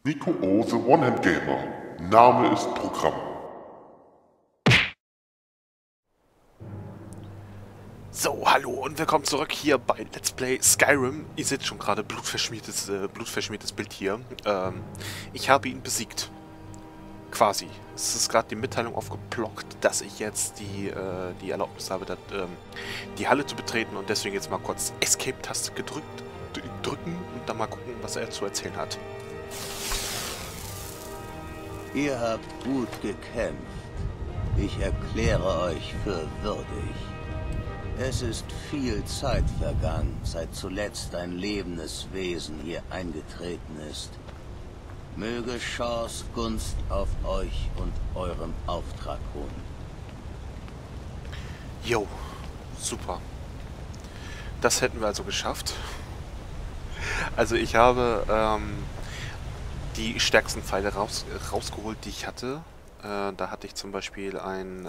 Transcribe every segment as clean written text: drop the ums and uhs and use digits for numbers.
Nico O, The One-Hand Gamer. Name ist Programm. So, hallo und willkommen zurück hier bei Let's Play Skyrim. Ihr seht schon gerade blutverschmiertes Bild hier. Ich habe ihn besiegt. Quasi. Es ist gerade die Mitteilung aufgeplockt, dass ich jetzt die Erlaubnis habe, die Halle zu betreten und deswegen jetzt mal kurz Escape-Taste drücken und dann mal gucken, was er zu erzählen hat. Ihr habt gut gekämpft. Ich erkläre euch für würdig. Es ist viel Zeit vergangen, seit zuletzt ein lebendes Wesen hier eingetreten ist. Möge Shors Gunst auf euch und eurem Auftrag ruhen. Jo, super. Das hätten wir also geschafft. Also ich habe die stärksten Pfeile rausgeholt, die ich hatte. Da hatte ich zum Beispiel ein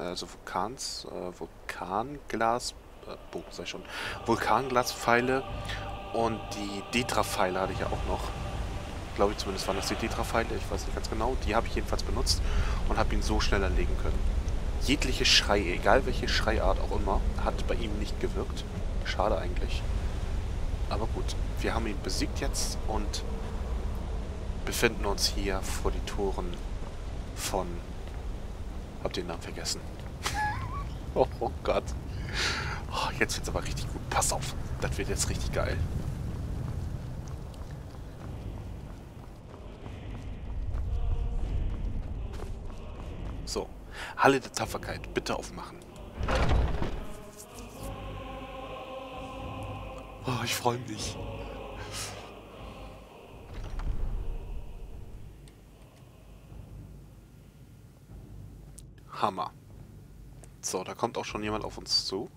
Vulkanglaspfeile und die Detra-Pfeile hatte ich ja auch noch. Glaube ich zumindest waren das die Detra-Pfeile, ich weiß nicht ganz genau. Die habe ich jedenfalls benutzt und habe ihn so schnell erlegen können. Jegliche Schreie, egal welche Schreiart auch immer, hat bei ihm nicht gewirkt. Schade eigentlich. Aber gut, wir haben ihn besiegt jetzt und befinden uns hier vor die Toren von... Hab den Namen vergessen. Oh Gott. Oh, jetzt wird's aber richtig gut. Pass auf, das wird jetzt richtig geil. So, Halle der Tapferkeit, bitte aufmachen. Oh, ich freue mich. Hammer. So, da kommt auch schon jemand auf uns zu.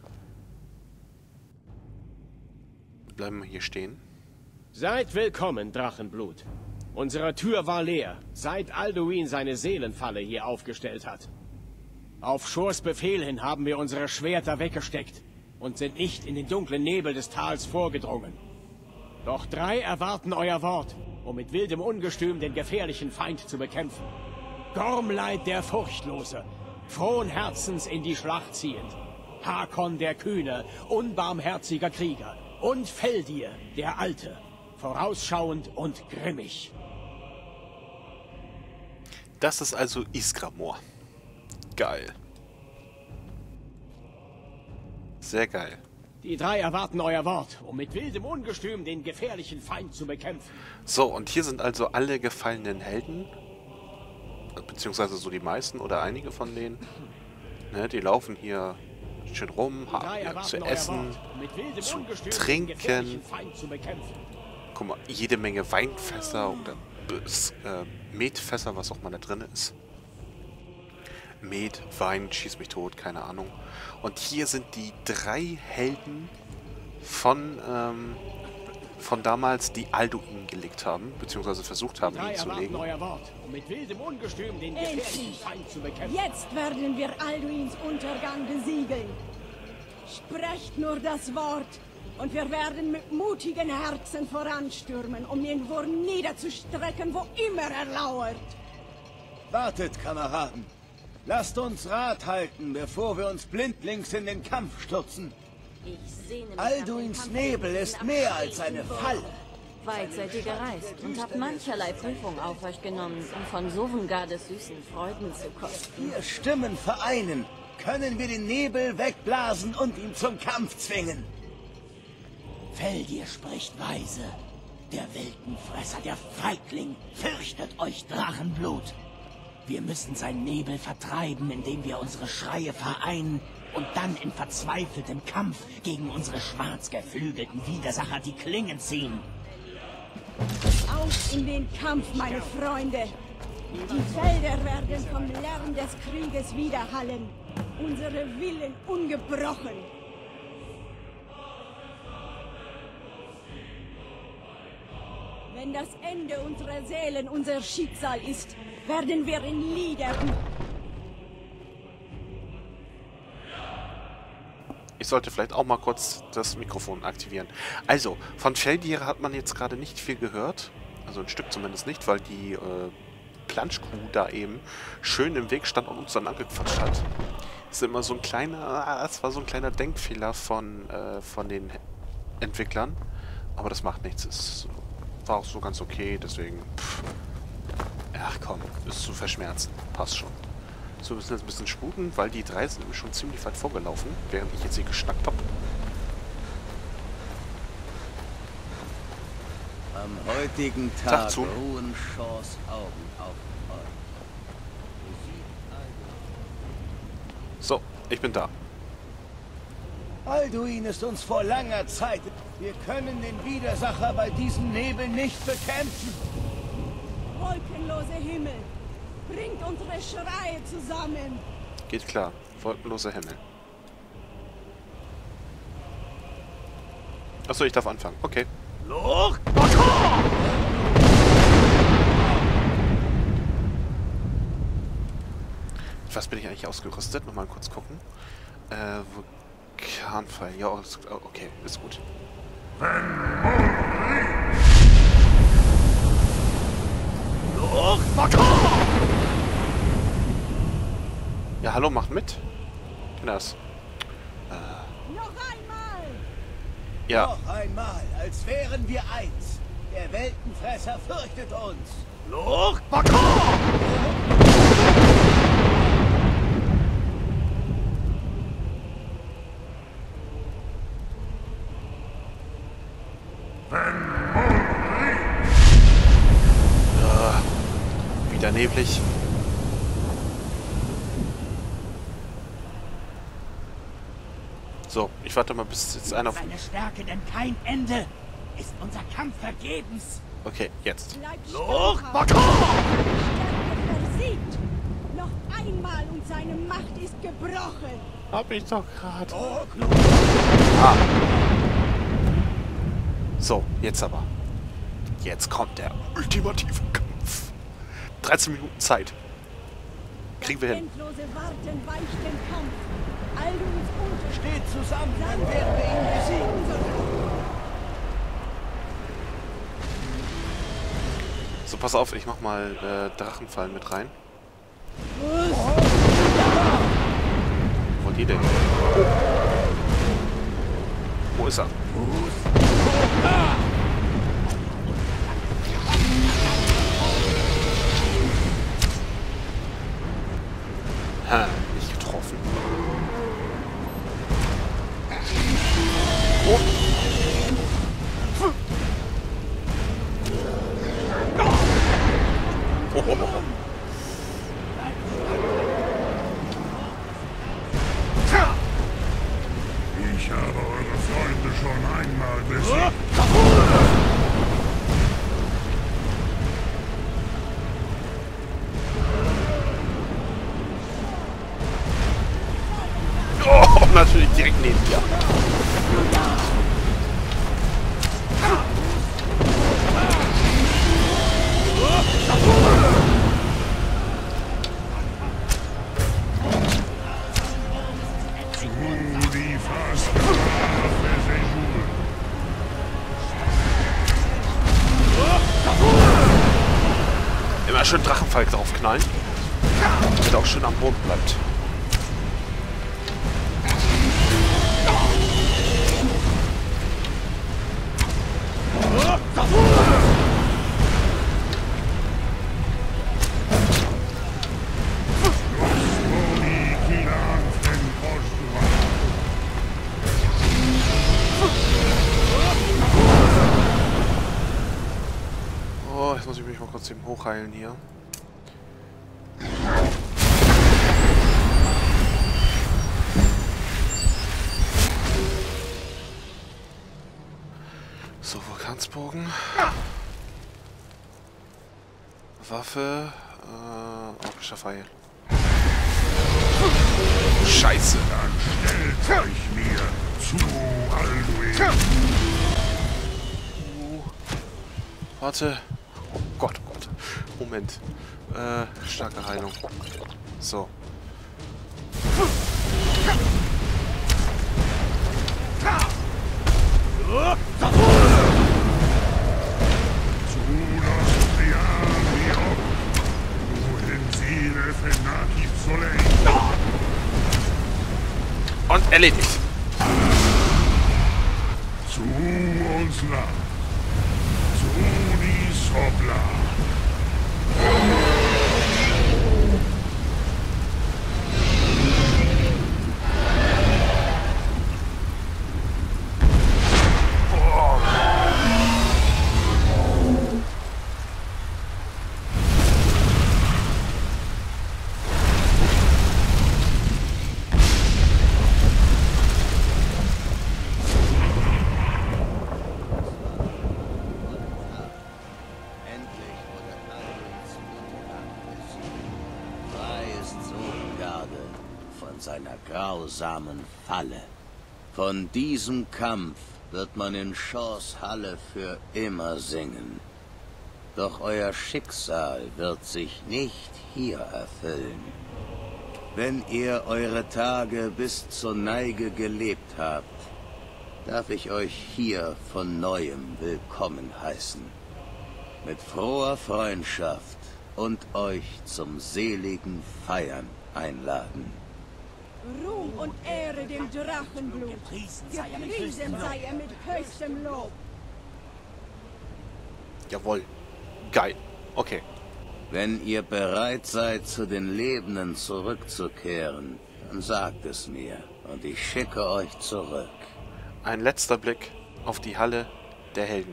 Bleiben wir hier stehen. Seid willkommen, Drachenblut. Unsere Tür war leer, seit Alduin seine Seelenfalle hier aufgestellt hat. Auf Shors Befehl hin haben wir unsere Schwerter weggesteckt und sind nicht in den dunklen Nebel des Tals vorgedrungen. Doch 3 erwarten euer Wort, um mit wildem Ungestüm den gefährlichen Feind zu bekämpfen. Gormleid der Furchtlose, frohen Herzens in die Schlacht ziehend. Hakon der Kühne, unbarmherziger Krieger. Und Feldir der Alte, vorausschauend und grimmig. Das ist also Ysgramor. Geil. Sehr geil. Die 3 erwarten euer Wort, um mit wildem Ungestüm den gefährlichen Feind zu bekämpfen. So, und hier sind also alle gefallenen Helden. Beziehungsweise so die meisten oder einige von denen. Ne, die laufen hier schön rum, haben hier zu essen, zu trinken. Guck mal, jede Menge Weinfässer oder Metfässer, was auch mal da drin ist. Met, Wein, schieß mich tot, keine Ahnung. Und hier sind die 3 Helden von damals, die Alduin gelegt haben, beziehungsweise versucht haben, ihn zu legen. Endlich! Jetzt werden wir Alduins Untergang besiegeln. Sprecht nur das Wort und wir werden mit mutigen Herzen voranstürmen, um den Wurm niederzustrecken, wo immer er lauert. Wartet, Kameraden. Lasst uns Rat halten, bevor wir uns blindlings in den Kampf stürzen. Alduins Nebel ist mehr als eine Falle. Weit seid ihr gereist und habt mancherlei Prüfung auf euch genommen, um von Sovngardes süßen Freuden zu kosten. Wir Stimmen vereinen, können wir den Nebel wegblasen und ihn zum Kampf zwingen. Feldir spricht weise. Der Weltenfresser, der Feigling, fürchtet euch Drachenblut. Wir müssen seinen Nebel vertreiben, indem wir unsere Schreie vereinen und dann in verzweifeltem Kampf gegen unsere schwarzgeflügelten Widersacher die Klingen ziehen. Auf in den Kampf, meine Freunde! Die Felder werden vom Lärm des Krieges widerhallen. Unsere Willen ungebrochen. Wenn das Ende unserer Seelen unser Schicksal ist, werden wir in Liedern... Ich sollte vielleicht auch mal kurz das Mikrofon aktivieren. Also, von Feldir hat man jetzt gerade nicht viel gehört. Also ein Stück zumindest nicht, weil die Planschkuh da eben schön im Weg stand und uns dann angequatscht hat. Das ist immer so ein kleiner, das war so ein kleiner Denkfehler von den Entwicklern. Aber das macht nichts. Es war auch so ganz okay, deswegen. Ach komm, ist zu verschmerzen. Passt schon. So, wir müssen jetzt ein bisschen sputen, weil die drei sind nämlich schon ziemlich weit vorgelaufen, während ich jetzt hier geschnackt habe. Am heutigen Tag ruhen Shaws Augen auf euch. So, ich bin da. Alduin ist uns vor langer Zeit. Wir können den Widersacher bei diesem Nebel nicht bekämpfen. Wolkenlose Himmel, bringt unsere Schreie zusammen. Geht klar. Wolkenloser Himmel. Achso, ich darf anfangen. Okay. Was bin ich eigentlich ausgerüstet? Nochmal kurz gucken. Vulkanfall. Ja, okay, ist gut. Ja, hallo, macht mit. Das. Noch einmal! Ja. Noch einmal, als wären wir eins. Der Weltenfresser fürchtet uns. Wieder neblig. So, ich warte mal, bis jetzt einer... Seine Stärke, denn kein Ende. Ist unser Kampf vergebens. Okay, jetzt. Bleibt standhaft. Stärke versiegt. Noch einmal und seine Macht ist gebrochen. Hab ich doch gerade. Oh, So, jetzt aber. Jetzt kommt der ultimative Kampf. 13 Minuten Zeit. Kriegen wir hin. Endlose Warten weicht dem Kampf. Alduins Unterschied. steht zusammen, dann werden wir ihn besiegen. So, pass auf, ich mach mal Drachenfallen mit rein. Wo die denn? Wo ist er? Ha, nicht getroffen. Oh. Ich habe eure Freunde schon einmal besiegt. Oh, natürlich direkt neben dir. Immer schön Drachenfall draufknallen, damit er auch schön am Boden bleibt. Oh, jetzt muss ich mich mal kurz eben hochheilen hier. So, Vulkansbogen. Waffe. Orkischer Pfeil. Scheiße. Dann stellt euch mir zu, Alduin. Warte. Oh Gott, oh Gott. Moment. Starke Heilung. So. Zu das Penakib Soleil. Und erledigt. Zu uns Land. Zu die Sobla. Seiner grausamen Falle. Von diesem Kampf wird man in Shaws Halle für immer singen. Doch euer Schicksal wird sich nicht hier erfüllen. Wenn ihr eure Tage bis zur Neige gelebt habt, darf ich euch hier von Neuem willkommen heißen. Mit froher Freundschaft und euch zum seligen Feiern einladen. Ruhm und Ehre dem Drachenblut. Gepriesen sei er mit höchstem Lob. Jawohl. Geil. Okay. Wenn ihr bereit seid, zu den Lebenden zurückzukehren, dann sagt es mir und ich schicke euch zurück. Ein letzter Blick auf die Halle der Helden.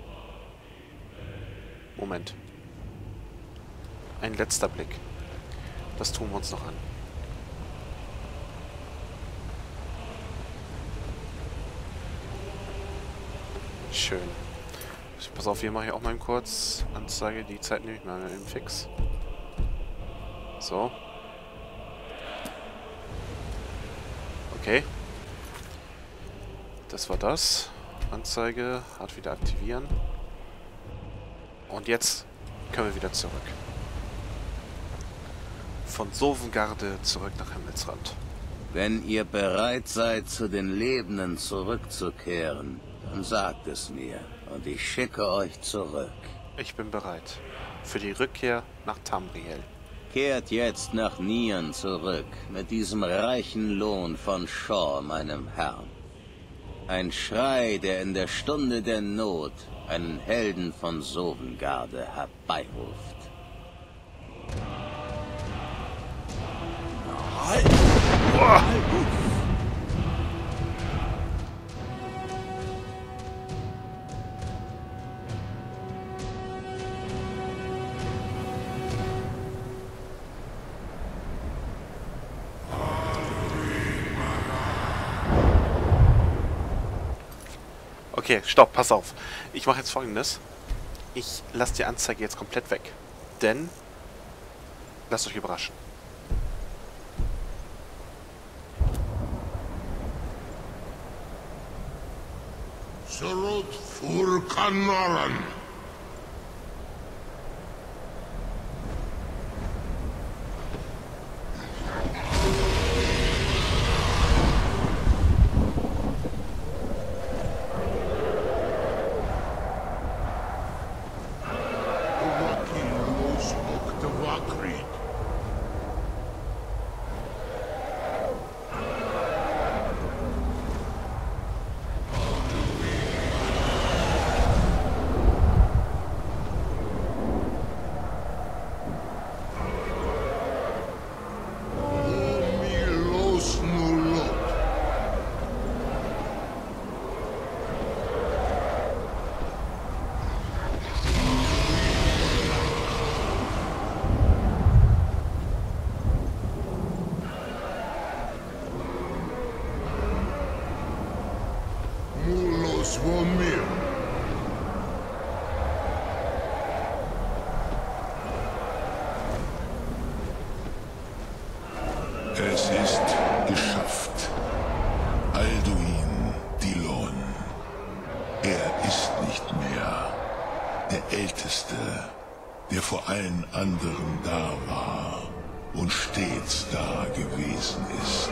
Moment. Ein letzter Blick. Das tun wir uns noch an. Schön. Pass auf, hier mache ich auch mal kurz Anzeige. Die Zeit nehme ich mal im Fix. So. Okay. Das war das. Anzeige. Hat wieder aktivieren. Und jetzt können wir wieder zurück. Von Sovngarde zurück nach Himmelsrand. Wenn ihr bereit seid, zu den Lebenden zurückzukehren, dann sagt es mir und ich schicke euch zurück. Ich bin bereit. Für die Rückkehr nach Tamriel. Kehrt jetzt nach Nieren zurück, mit diesem reichen Lohn von Shaw, meinem Herrn. Ein Schrei, der in der Stunde der Not einen Helden von Sovngarde herbeiruft. Okay, stopp, pass auf. Ich mache jetzt Folgendes. Ich lasse die Anzeige jetzt komplett weg. Denn, lasst euch überraschen. Surut Furkanoran. Es ist geschafft. Alduin Dillon. Er ist nicht mehr der Älteste, der vor allen anderen da war und stets da gewesen ist.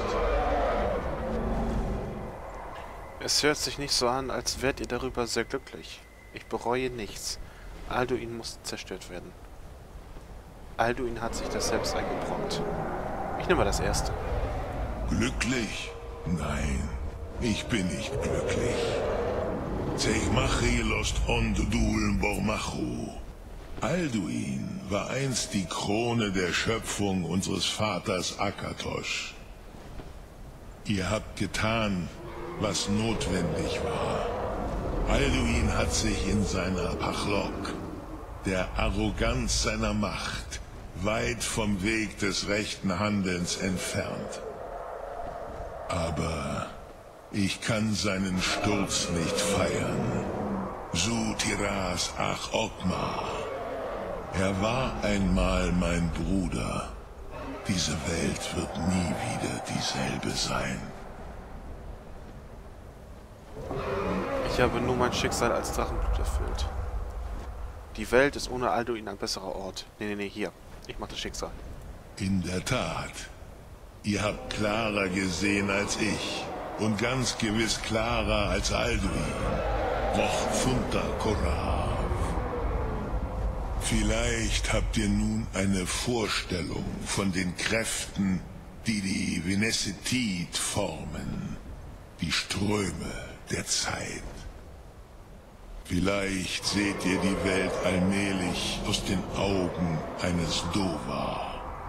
Es hört sich nicht so an, als wärt ihr darüber sehr glücklich. Ich bereue nichts. Alduin muss zerstört werden. Alduin hat sich das selbst eingebrockt. Ich nehme mal das erste. Glücklich? Nein, ich bin nicht glücklich. Zeichmachi lost Ondudul Bormachu. Alduin war einst die Krone der Schöpfung unseres Vaters Akatosh. Ihr habt getan, was notwendig war. Alduin hat sich in seiner Pachlok, der Arroganz seiner Macht, weit vom Weg des rechten Handelns entfernt. Aber ich kann seinen Sturz nicht feiern. Su Tiras Ach Okma. Er war einmal mein Bruder. Diese Welt wird nie wieder dieselbe sein. Ich habe nur mein Schicksal als Drachenblut erfüllt. Die Welt ist ohne Alduin ein besserer Ort. Nee, hier. Ich mach das Schicksal. In der Tat. Ihr habt klarer gesehen als ich. Und ganz gewiss klarer als Alduin. Roch Funta Korav. Vielleicht habt ihr nun eine Vorstellung von den Kräften, die die Venesetit formen. Die Ströme der Zeit. Vielleicht seht ihr die Welt allmählich aus den Augen eines Dova.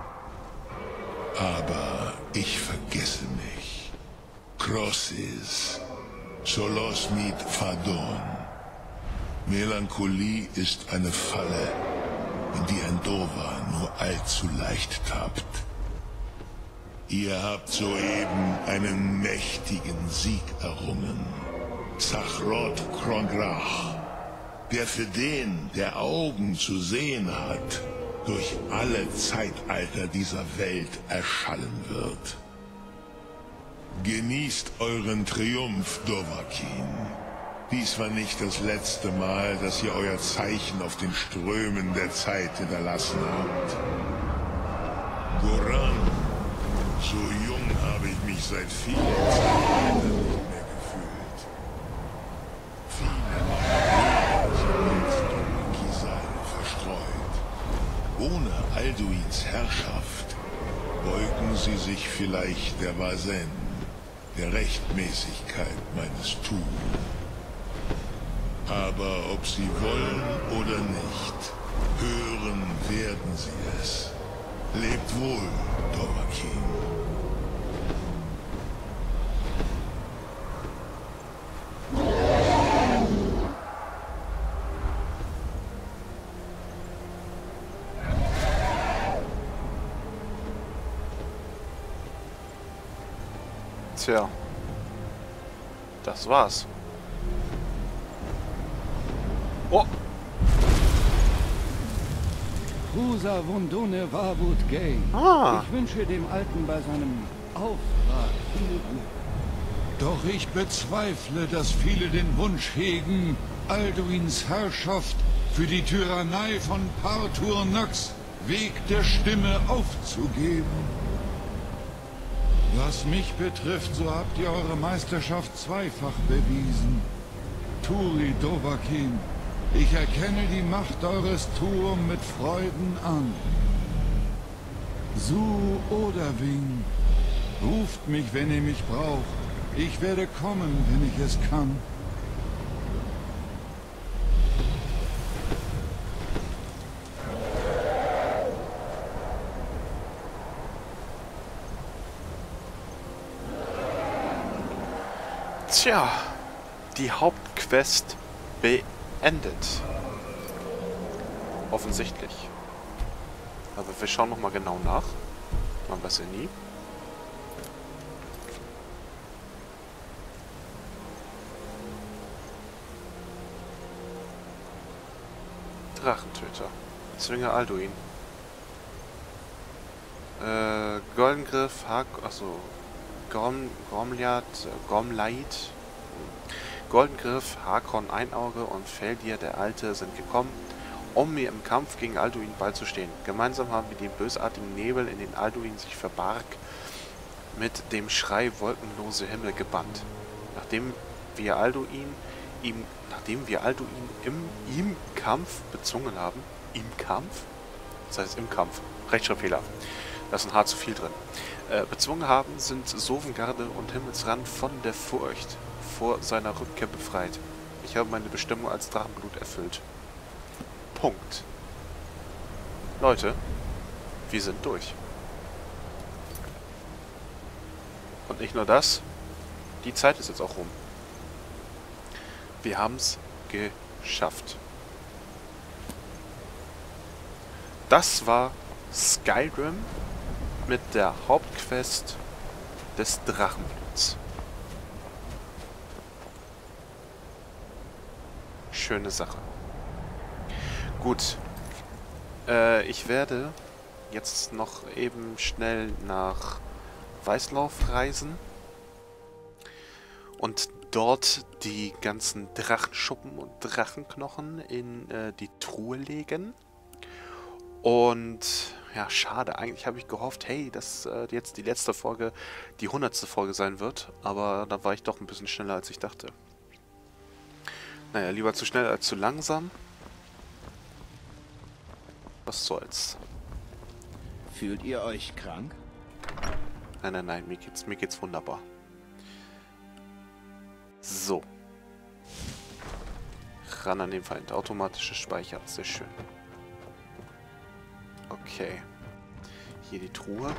Aber ich vergesse mich. Crosses, Solosmit Fadon. Melancholie ist eine Falle, in die ein Dova nur allzu leicht tappt. Ihr habt soeben einen mächtigen Sieg errungen. Zachrot Krongrach, der für den, der Augen zu sehen hat, durch alle Zeitalter dieser Welt erschallen wird. Genießt euren Triumph, Dovahkiin. Dies war nicht das letzte Mal, dass ihr euer Zeichen auf den Strömen der Zeit hinterlassen habt. Goran, so jung habe ich mich seit vielen Zeiten nicht mehr gefühlt. Viele Leben sind jetzt durch Kisal verstreut. Ohne Alduins Herrschaft beugen sie sich vielleicht der Vasen, der Rechtmäßigkeit meines Tuns. Aber ob sie wollen oder nicht, hören werden sie es. Lebt wohl, Dovahkiin. Tja, das war's. Oh! Husa Wundone Wabut Gay. Ich wünsche dem Alten bei seinem Auftrag viel Glück. Doch ich bezweifle, dass viele den Wunsch hegen, Alduins Herrschaft für die Tyrannei von Partur Nox, Weg der Stimme, aufzugeben. Was mich betrifft, so habt ihr eure Meisterschaft zweifach bewiesen. Turi Dovahkiin, ich erkenne die Macht eures Turm mit Freuden an. Su Oderwing, ruft mich, wenn ihr mich braucht. Ich werde kommen, wenn ich es kann. Tja, die Hauptquest beendet. Offensichtlich. Aber wir schauen noch mal genau nach. Man weiß ja nie. Drachentöter. Zwinger Alduin. Goldengriff, Gormleit. Goldengriff, Hakon Einauge und Feldir der Alte sind gekommen, um mir im Kampf gegen Alduin beizustehen. Gemeinsam haben wir den bösartigen Nebel, in den Alduin sich verbarg, mit dem Schrei wolkenlose Himmel gebannt. Nachdem wir Alduin im Kampf bezwungen haben, Das heißt im Kampf. Rechtschreibfehler. Da ist ein H zu viel drin. Bezwungen haben, sind Sovngarde und Himmelsrand von der Furcht vor seiner Rückkehr befreit. Ich habe meine Bestimmung als Drachenblut erfüllt. Punkt. Leute, wir sind durch. Und nicht nur das, die Zeit ist jetzt auch rum. Wir haben es geschafft. Das war Skyrim mit der Hauptquest des Drachenbluts. Schöne Sache. Gut. Ich werde jetzt noch eben schnell nach Weißlauf reisen und dort die ganzen Drachenschuppen und Drachenknochen in die Truhe legen. Und ja, schade, eigentlich habe ich gehofft, hey, dass jetzt die letzte Folge die 100. Folge sein wird, aber da war ich doch ein bisschen schneller, als ich dachte. Naja, lieber zu schnell als zu langsam. Was soll's. Fühlt ihr euch krank? Nein, nein, nein, mir geht's wunderbar. So. Ran an den Feind. Automatische Speicher. Sehr schön. Okay. Hier die Truhe.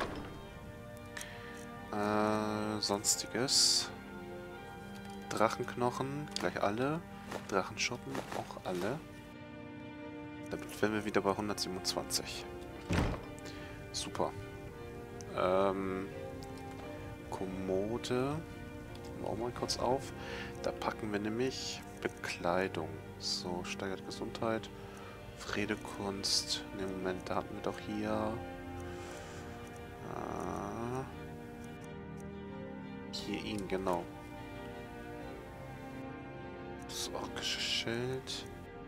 Sonstiges. Drachenknochen. Gleich alle. Drachenschuppen. Auch alle. Damit wären wir wieder bei 127. Super. Kommode. Auch mal kurz auf. Da packen wir nämlich Bekleidung. So, steigert Gesundheit. Redekunst. In dem Moment, da hatten wir doch hier. Hier ihn, genau. Das orkische Schild.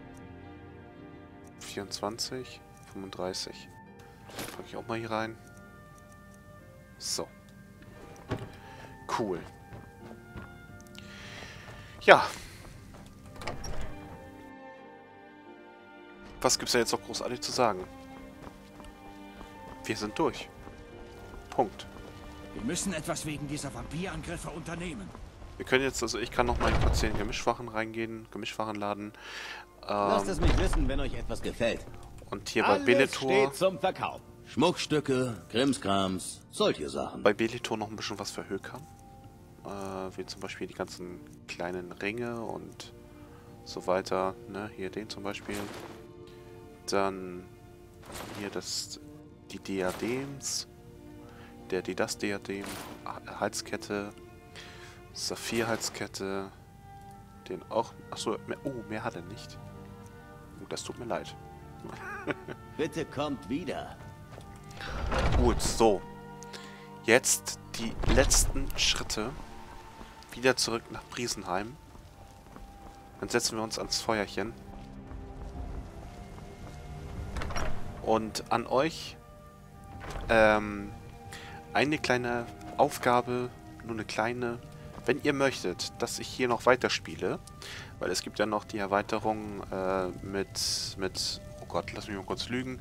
24, 35. Packe ich auch mal hier rein. So. Cool. Ja. Was gibt's da jetzt noch großartig zu sagen? Wir sind durch. Punkt. Wir müssen etwas wegen dieser Vampirangriffe unternehmen. Wir können jetzt, also ich kann noch mal kurz hier in Gemischwachen reingehen, Gemischwarenladen. Lasst es mich wissen, wenn euch etwas gefällt. Und hier bei Bellator steht zum Verkauf. Schmuckstücke, Krimskrams, solche Sachen. Bei Bellator noch ein bisschen was für Höker. Wie zum Beispiel die ganzen kleinen Ringe und so weiter. Ne? Hier den zum Beispiel. Dann hier die Diadems. Das Diadem. Halskette. Saphir-Halskette. Den auch. Achso, mehr hat er nicht. Das tut mir leid. Bitte kommt wieder. Gut, so. Jetzt die letzten Schritte. Wieder zurück nach Briesenheim. Dann setzen wir uns ans Feuerchen. Und an euch eine kleine Aufgabe, nur eine kleine, wenn ihr möchtet, dass ich hier noch weiterspiele, weil es gibt ja noch die Erweiterung mit oh Gott, lass mich mal kurz lügen,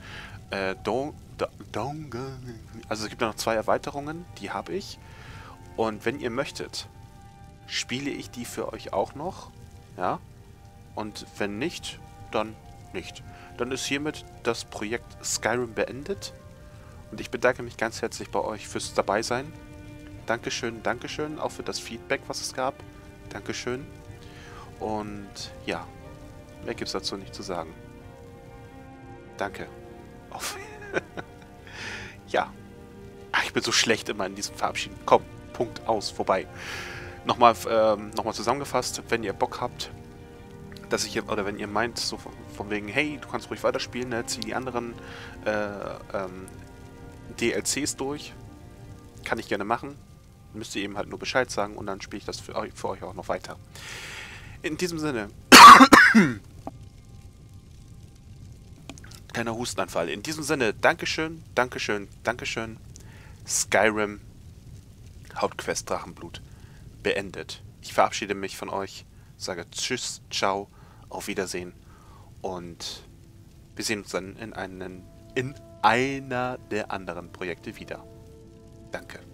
also es gibt ja noch 2 Erweiterungen, die habe ich, und wenn ihr möchtet, spiele ich die für euch auch noch, ja, und wenn nicht, dann nicht. Dann ist hiermit das Projekt Skyrim beendet. Und ich bedanke mich ganz herzlich bei euch fürs Dabeisein. Dankeschön, Dankeschön, auch für das Feedback, was es gab. Dankeschön. Und ja, mehr gibt es dazu nicht zu sagen. Danke. Auf. Ja. Ach, ich bin so schlecht immer in diesem Verabschieden. Komm, Punkt, aus, vorbei. Nochmal zusammengefasst, wenn ihr Bock habt, dass ich, oder wenn ihr meint, so von wegen, hey, du kannst ruhig weiterspielen, ne, zieh die anderen DLCs durch, kann ich gerne machen, müsst ihr eben halt nur Bescheid sagen und dann spiele ich das für euch auch noch weiter. In diesem Sinne, kleiner Hustenanfall, in diesem Sinne, Dankeschön, Dankeschön, Dankeschön, Skyrim, Hauptquest Drachenblut, beendet. Ich verabschiede mich von euch, sage Tschüss, Ciao, auf Wiedersehen und wir sehen uns dann in einer der anderen Projekte wieder. Danke.